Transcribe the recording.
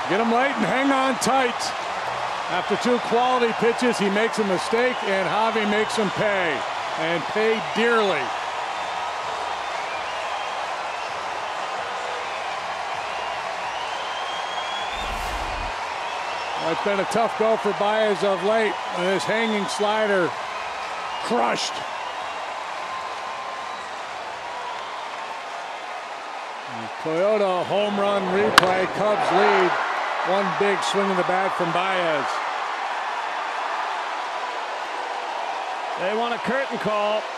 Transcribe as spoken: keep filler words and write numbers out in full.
Get him late and hang on tight. After two quality pitches, he makes a mistake, and Javi makes him pay, and pay dearly. Well, it's been a tough go for Baez of late, and his hanging slider crushed. Toyota home run replay. Cubs lead. One big swing of the bat from Baez. They want a curtain call.